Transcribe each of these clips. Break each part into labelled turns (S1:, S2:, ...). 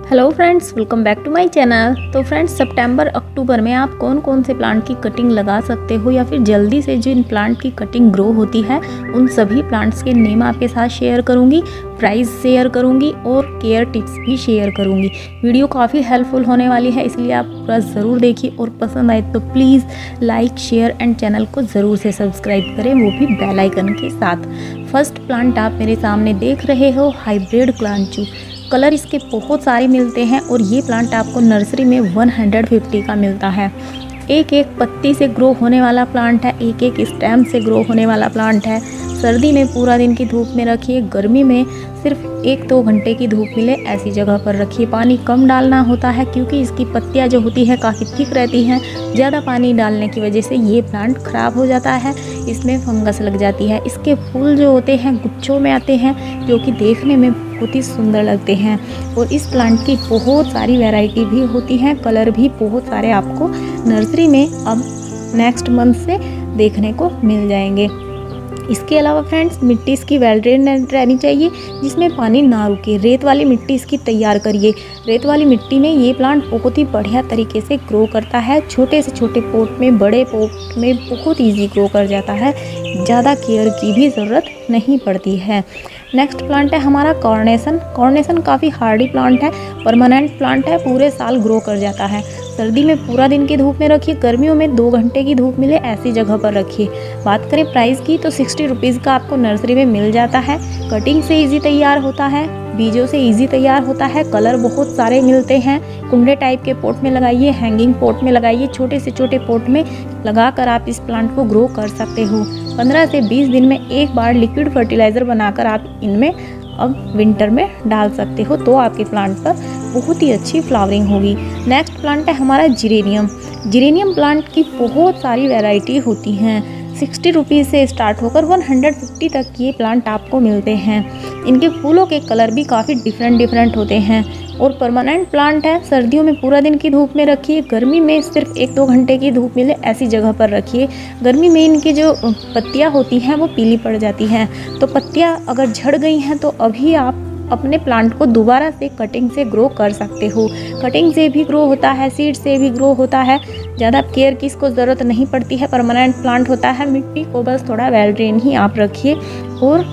S1: Hello friends, welcome back to my channel. तो friends, सितंबर अक्टूबर में आप कौन कौन से प्लांट की कटिंग लगा सकते हो या फिर जल्दी से जो इन प्लांट की कटिंग ग्रो होती है उन सभी प्लांट्स के नेम आपके साथ शेयर करूंगी, प्राइस शेयर करूंगी और केयर टिप्स भी शेयर करूंगी। वीडियो काफ़ी हेल्पफुल होने वाली है, इसलिए आप पूरा ज़रूर देखिए और पसंद आए तो please like share and channel को ज़रूर से सब्सक्राइब करें, वो भी बेल आइकन के साथ। फर्स्ट प्लांट आप मेरे सामने देख रहे हो हाइब्रिड क्लांचू। कलर इसके बहुत सारे मिलते हैं और ये प्लांट आपको नर्सरी में 150 का मिलता है। एक एक पत्ती से ग्रो होने वाला प्लांट है, एक एक स्टेम से ग्रो होने वाला प्लांट है। सर्दी में पूरा दिन की धूप में रखिए, गर्मी में सिर्फ 1-2 घंटे की धूप मिले ऐसी जगह पर रखिए। पानी कम डालना होता है क्योंकि इसकी पत्तियां जो होती है काफ़ी थिक रहती हैं। ज़्यादा पानी डालने की वजह से ये प्लांट ख़राब हो जाता है, इसमें फंगस लग जाती है। इसके फूल जो होते हैं गुच्छों में आते हैं, जो कि देखने में बहुत ही सुंदर लगते हैं। और इस प्लांट की बहुत सारी वैरायटी भी होती हैं, कलर भी बहुत सारे आपको नर्सरी में अब नेक्स्ट मंथ से देखने को मिल जाएंगे। इसके अलावा फ्रेंड्स, मिट्टी इसकी वेल ड्रेन रहनी चाहिए जिसमें पानी ना रुके। रेत वाली मिट्टी इसकी तैयार करिए। रेत वाली मिट्टी में ये प्लांट बहुत ही बढ़िया तरीके से ग्रो करता है। छोटे से छोटे पॉट में, बड़े पॉट में बहुत इजी ग्रो कर जाता है। ज़्यादा केयर की भी ज़रूरत नहीं पड़ती है। नेक्स्ट प्लांट है हमारा कॉर्नेसन। कॉर्नेसन काफ़ी हार्डी प्लांट है, परमानेंट प्लांट है, पूरे साल ग्रो कर जाता है। सर्दी में पूरा दिन की धूप में रखिए, गर्मियों में 2 घंटे की धूप मिले ऐसी जगह पर रखिए। बात करें प्राइस की तो 60 रुपीज़ का आपको नर्सरी में मिल जाता है। कटिंग से इजी तैयार होता है, बीजों से इजी तैयार होता है। कलर बहुत सारे मिलते हैं। कुंडे टाइप के पॉट में लगाइए, हैंगिंग पॉट में लगाइए, छोटे से छोटे पॉट में लगाकर आप इस प्लांट को ग्रो कर सकते हो। 15 से 20 दिन में एक बार लिक्विड फर्टिलाइज़र बनाकर आप इनमें अब विंटर में डाल सकते हो, तो आपके प्लांट पर बहुत ही अच्छी फ्लावरिंग होगी। नेक्स्ट प्लांट है हमारा जिरेनियम। जिरेनियम प्लांट की बहुत सारी वैरायटी होती हैं। 60 रुपीज़ से स्टार्ट होकर 150 तक ये प्लांट आपको मिलते हैं। इनके फूलों के कलर भी काफ़ी डिफरेंट होते हैं और परमानेंट प्लांट है। सर्दियों में पूरा दिन की धूप में रखिए, गर्मी में सिर्फ 1-2 घंटे की धूप मिले ऐसी जगह पर रखिए। गर्मी में इनकी जो पत्तियां होती हैं वो पीली पड़ जाती हैं, तो पत्तियां अगर झड़ गई हैं तो अभी आप अपने प्लांट को दोबारा से कटिंग से ग्रो कर सकते हो। कटिंग से भी ग्रो होता है, सीड से भी ग्रो होता है। ज़्यादा केयर की इसको ज़रूरत नहीं पड़ती है, परमानेंट प्लांट होता है। मिट्टी को बस थोड़ा वेल ड्रेन ही आप रखिए और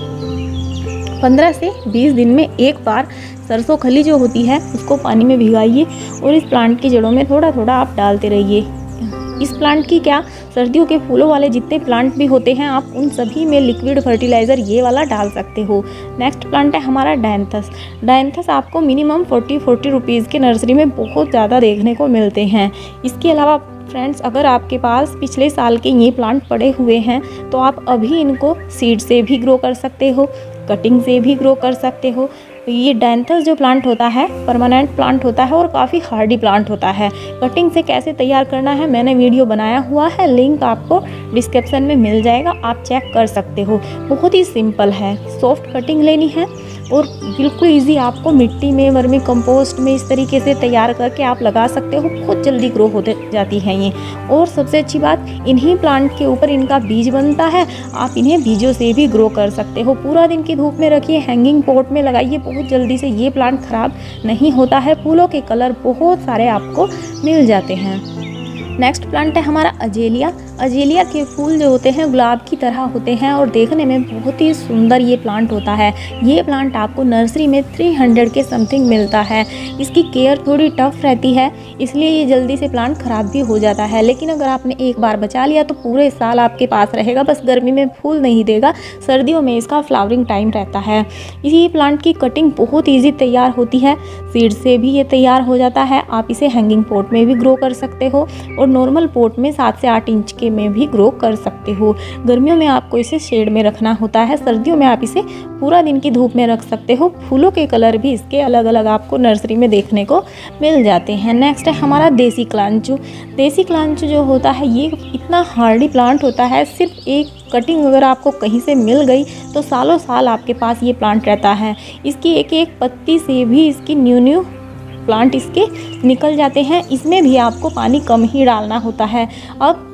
S1: 15 से 20 दिन में एक बार सरसों खली जो होती है उसको पानी में भिगाइए और इस प्लांट की जड़ों में थोड़ा थोड़ा आप डालते रहिए। इस प्लांट की क्या, सर्दियों के फूलों वाले जितने प्लांट भी होते हैं आप उन सभी में लिक्विड फर्टिलाइज़र ये वाला डाल सकते हो। नेक्स्ट प्लांट है हमारा डायंथस। डायंथस आपको मिनिमम 40 रुपीज़ के नर्सरी में बहुत ज़्यादा देखने को मिलते हैं। इसके अलावा फ्रेंड्स, अगर आपके पास पिछले साल के ये प्लांट पड़े हुए हैं तो आप अभी इनको सीड से भी ग्रो कर सकते हो, कटिंग से भी ग्रो कर सकते हो। ये डायंथस जो प्लांट होता है परमानेंट प्लांट होता है और काफ़ी हार्डी प्लांट होता है। कटिंग से कैसे तैयार करना है मैंने वीडियो बनाया हुआ है, लिंक आपको डिस्क्रिप्शन में मिल जाएगा, आप चेक कर सकते हो। बहुत ही सिंपल है, सॉफ्ट कटिंग लेनी है और बिल्कुल इजी आपको मिट्टी में, वर्मी कंपोस्ट में इस तरीके से तैयार करके आप लगा सकते हो। बहुत जल्दी ग्रो हो जाती है ये। और सबसे अच्छी बात, इन्हीं प्लांट के ऊपर इनका बीज बनता है, आप इन्हें बीजों से भी ग्रो कर सकते हो। पूरा दिन की धूप में रखिए, हैंगिंग पॉट में लगाइए, बहुत जल्दी से ये प्लांट ख़राब नहीं होता है। फूलों के कलर बहुत सारे आपको मिल जाते हैं। नेक्स्ट प्लांट है हमारा अजेलिया। अजेलिया के फूल जो होते हैं गुलाब की तरह होते हैं और देखने में बहुत ही सुंदर ये प्लांट होता है। ये प्लांट आपको नर्सरी में 300 के समथिंग मिलता है। इसकी केयर थोड़ी टफ रहती है, इसलिए ये जल्दी से प्लांट ख़राब भी हो जाता है, लेकिन अगर आपने एक बार बचा लिया तो पूरे साल आपके पास रहेगा। बस गर्मी में फूल नहीं देगा, सर्दियों में इसका फ्लावरिंग टाइम रहता है। इसी प्लांट की कटिंग बहुत ईजी तैयार होती है, सीड से भी ये तैयार हो जाता है। आप इसे हैंगिंग पॉट में भी ग्रो कर सकते हो और नॉर्मल पॉट में 7 से 8 इंच के में भी ग्रो कर सकते हो। गर्मियों में आपको इसे शेड में रखना होता है, सर्दियों में आप इसे पूरा दिन की धूप में रख सकते हो। फूलों के कलर भी इसके अलग अलग आपको नर्सरी में देखने को मिल जाते हैं। नेक्स्ट है हमारा देसी क्लांचू। देसी क्लांचू जो होता है ये इतना हार्डी प्लांट होता है, सिर्फ एक कटिंग अगर आपको कहीं से मिल गई तो सालों साल आपके पास ये प्लांट रहता है। इसकी एक एक पत्ती से भी इसकी न्यू प्लांट इसके निकल जाते हैं। इसमें भी आपको पानी कम ही डालना होता है। अब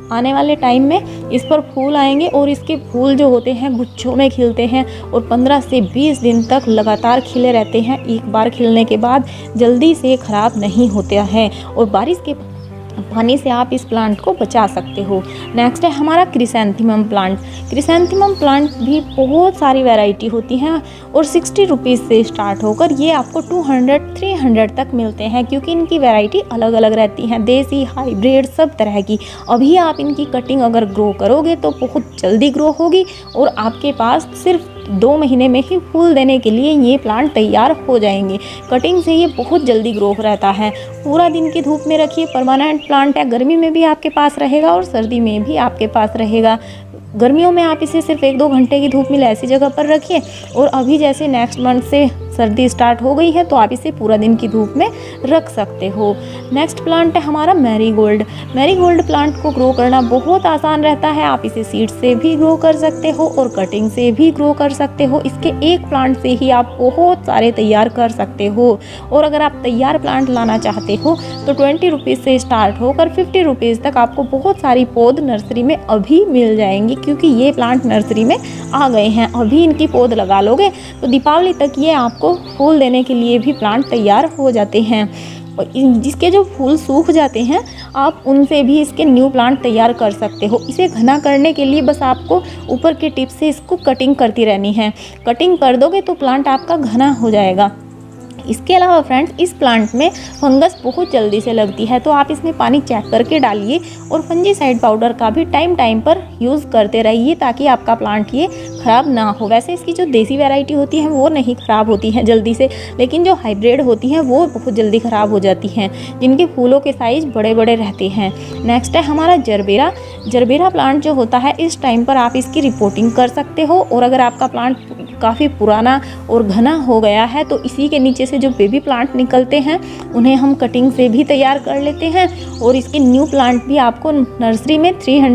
S1: आने वाले टाइम में इस पर फूल आएंगे और इसके फूल जो होते हैं गुच्छों में खिलते हैं और 15 से 20 दिन तक लगातार खिले रहते हैं। एक बार खिलने के बाद जल्दी से ख़राब नहीं होता है और बारिश के पानी से आप इस प्लांट को बचा सकते हो। नेक्स्ट है हमारा क्रिसैंथेमम प्लांट। क्रिसैंथेमम प्लांट भी बहुत सारी वैरायटी होती हैं और 60 रुपीज़ से स्टार्ट होकर ये आपको 200-300 तक मिलते हैं, क्योंकि इनकी वैरायटी अलग अलग रहती हैं, देसी, हाइब्रिड, सब तरह की। अभी आप इनकी कटिंग अगर ग्रो करोगे तो बहुत जल्दी ग्रो होगी और आपके पास सिर्फ 2 महीने में ही फूल देने के लिए ये प्लांट तैयार हो जाएंगे। कटिंग से ये बहुत जल्दी ग्रो रहता है। पूरा दिन की धूप में रखिए, परमानेंट प्लांट है, गर्मी में भी आपके पास रहेगा और सर्दी में भी आपके पास रहेगा। गर्मियों में आप इसे सिर्फ 1-2 घंटे की धूप मिले ऐसी जगह पर रखिए और अभी जैसे नेक्स्ट मंथ से सर्दी स्टार्ट हो गई है तो आप इसे पूरा दिन की धूप में रख सकते हो। नेक्स्ट प्लांट है हमारा मैरीगोल्ड। मैरीगोल्ड प्लांट को ग्रो करना बहुत आसान रहता है। आप इसे सीड से भी ग्रो कर सकते हो और कटिंग से भी ग्रो कर सकते हो। इसके एक प्लांट से ही आप बहुत सारे तैयार कर सकते हो और अगर आप तैयार प्लांट लाना चाहते हो तो 20 रुपीज़ से स्टार्ट होकर 50 रुपीज़ तक आपको बहुत सारी पौध नर्सरी में अभी मिल जाएंगी, क्योंकि ये प्लांट नर्सरी में आ गए हैं। अभी इनकी पौध लगा लोगे तो दीपावली तक ये आपको फूल देने के लिए भी प्लांट तैयार हो जाते हैं। और जिसके जो फूल सूख जाते हैं आप उनसे भी इसके न्यू प्लांट तैयार कर सकते हो। इसे घना करने के लिए बस आपको ऊपर के टिप से इसको कटिंग करती रहनी है। कटिंग कर दोगे तो प्लांट आपका घना हो जाएगा। इसके अलावा फ्रेंड्स, इस प्लांट में फंगस बहुत जल्दी से लगती है, तो आप इसमें पानी चेक करके डालिए और फंजीसाइड पाउडर का भी टाइम पर यूज़ करते रहिए ताकि आपका प्लांट ये ख़राब ना हो। वैसे इसकी जो देसी वैरायटी होती है वो नहीं ख़राब होती है जल्दी से, लेकिन जो हाइब्रिड होती हैं वो बहुत जल्दी ख़राब हो जाती हैं, जिनके फूलों के साइज़ बड़े बड़े रहते हैं। नेक्स्ट है हमारा जरबेरा। जरबेरा प्लांट जो होता है इस टाइम पर आप इसकी रिपोर्टिंग कर सकते हो और अगर आपका प्लांट काफ़ी पुराना और घना हो गया है तो इसी के नीचे से जो बेबी प्लांट निकलते हैं उन्हें हम कटिंग से भी तैयार कर लेते हैं और इसके न्यू प्लांट भी आपको नर्सरी में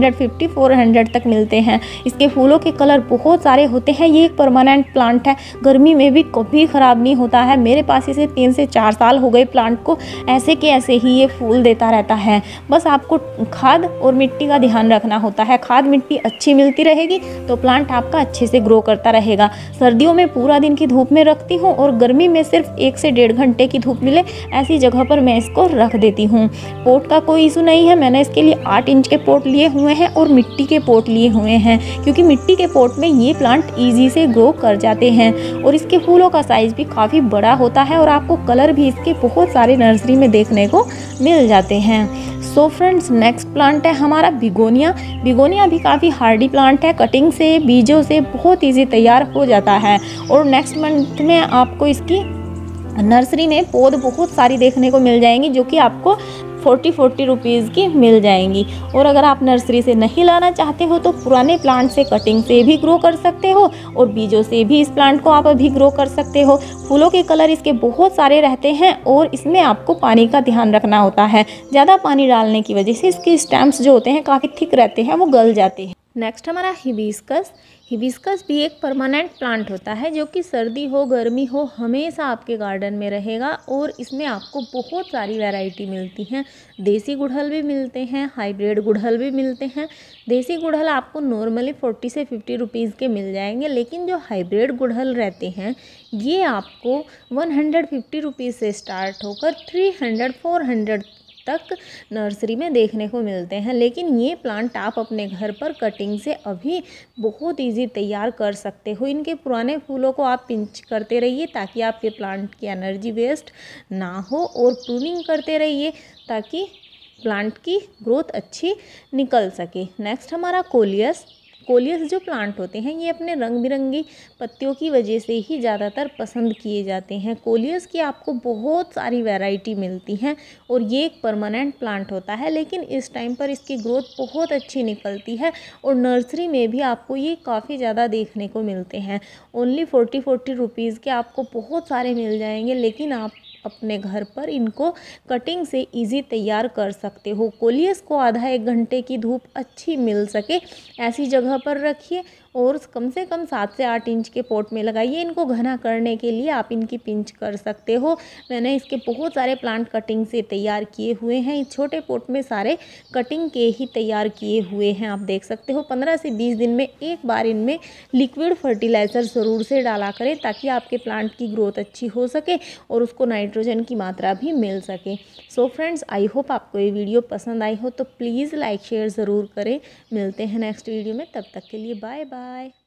S1: 350-400 तक मिलते हैं। इसके फूलों के कलर बहुत सारे होते हैं। ये एक परमानेंट प्लांट है, गर्मी में भी कभी ख़राब नहीं होता है। मेरे पास इसे 3 से 4 साल हो गए प्लांट को, ऐसे के ऐसे ही ये फूल देता रहता है। बस आपको खाद और मिट्टी का ध्यान रखना होता है। खाद मिट्टी अच्छी मिलती रहेगी तो प्लांट आपका अच्छे से ग्रो करता रहेगा। सर्दियों में पूरा दिन की धूप में रखती हूँ और गर्मी में सिर्फ 1 से 1.5 घंटे की धूप मिले ऐसी जगह पर मैं इसको रख देती हूँ। पोट का कोई इशू नहीं है। मैंने इसके लिए 8 इंच के पोट लिए हुए हैं और मिट्टी के पोट लिए हुए हैं, क्योंकि मिट्टी के पोट में ये प्लांट ईजी से ग्रो कर जाते हैं और इसके फूलों का साइज़ भी काफ़ी बड़ा होता है और आपको कलर भी इसके बहुत सारे नर्सरी में देखने को मिल जाते हैं। सो फ्रेंड्स, नेक्स्ट प्लांट है हमारा बिगोनिया। बिगोनिया भी काफ़ी हार्डी प्लांट है, कटिंग से, बीजों से बहुत इजी तैयार हो जाता है और नेक्स्ट मंथ में आपको इसकी नर्सरी में पौध बहुत सारी देखने को मिल जाएंगी, जो कि आपको 40 रुपीज़ की मिल जाएंगी। और अगर आप नर्सरी से नहीं लाना चाहते हो तो पुराने प्लांट से कटिंग से भी ग्रो कर सकते हो और बीजों से भी इस प्लांट को आप अभी ग्रो कर सकते हो। फूलों के कलर इसके बहुत सारे रहते हैं और इसमें आपको पानी का ध्यान रखना होता है। ज़्यादा पानी डालने की वजह से इसके स्टेम्स जो होते हैं काफ़ी थिक रहते हैं, वो गल जाते हैं। नेक्स्ट हमारा हिबिस्कस। हिबिस्कस भी एक परमानेंट प्लांट होता है जो कि सर्दी हो गर्मी हो हमेशा आपके गार्डन में रहेगा और इसमें आपको बहुत सारी वैरायटी मिलती हैं। देसी गुड़हल भी मिलते हैं, हाइब्रिड गुड़हल भी मिलते हैं। देसी गुड़हल आपको नॉर्मली 40 से 50 रुपीज़ के मिल जाएंगे, लेकिन जो हाइब्रिड गुड़हल रहते हैं ये आपको 150 रुपीज़ से स्टार्ट होकर 300-400 तक नर्सरी में देखने को मिलते हैं। लेकिन ये प्लांट आप अपने घर पर कटिंग से अभी बहुत इजी तैयार कर सकते हो। इनके पुराने फूलों को आप पिंच करते रहिए ताकि आपके प्लांट की एनर्जी वेस्ट ना हो और प्रूनिंग करते रहिए ताकि प्लांट की ग्रोथ अच्छी निकल सके। नेक्स्ट हमारा कोलियस। कोलियस जो प्लांट होते हैं ये अपने रंग बिरंगी पत्तियों की वजह से ही ज़्यादातर पसंद किए जाते हैं। कोलियस की आपको बहुत सारी वैरायटी मिलती हैं और ये एक परमानेंट प्लांट होता है, लेकिन इस टाइम पर इसकी ग्रोथ बहुत अच्छी निकलती है और नर्सरी में भी आपको ये काफ़ी ज़्यादा देखने को मिलते हैं। ओनली 40 रुपीज़ के आपको बहुत सारे मिल जाएंगे, लेकिन आप अपने घर पर इनको कटिंग से इजी तैयार कर सकते हो। कोलियस को आधा 1 घंटे की धूप अच्छी मिल सके ऐसी जगह पर रखिए और कम से कम 7 से 8 इंच के पॉट में लगाइए। इनको घना करने के लिए आप इनकी पिंच कर सकते हो। मैंने इसके बहुत सारे प्लांट कटिंग से तैयार किए हुए हैं। इस छोटे पॉट में सारे कटिंग के ही तैयार किए हुए हैं। आप देख सकते हो 15 से 20 दिन में एक बार इनमें लिक्विड फर्टिलाइज़र ज़रूर से डाला करें, ताकि आपके प्लांट की ग्रोथ अच्छी हो सके और उसको नाइट्रोजन की मात्रा भी मिल सके। सो फ्रेंड्स, आई होप आपको ये वीडियो पसंद आई हो, तो प्लीज़ लाइक शेयर ज़रूर करें। मिलते हैं नेक्स्ट वीडियो में, तब तक के लिए बाय बाय।